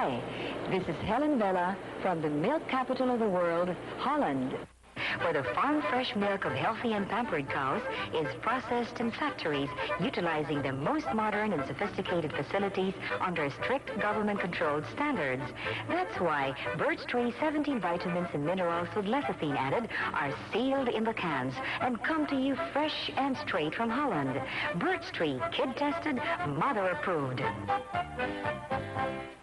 Hi, this is Helen Vela from the milk capital of the world, Holland, where the farm-fresh milk of healthy and pampered cows is processed in factories utilizing the most modern and sophisticated facilities under strict government-controlled standards. That's why Birch Tree 17 vitamins and minerals with lecithin added are sealed in the cans and come to you fresh and straight from Holland. Birch Tree, kid-tested, mother-approved.